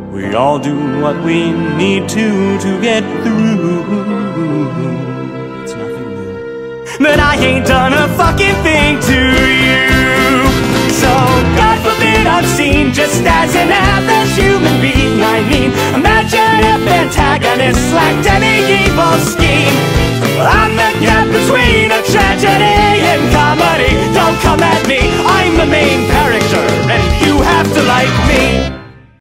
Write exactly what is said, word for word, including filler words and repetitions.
We all do what we need to to get through. It's nothing new. But I ain't done a fucking thing to you. So God forbid I'm seen just as an average human being. I mean, imagine if antagonists lacked any evil scheme.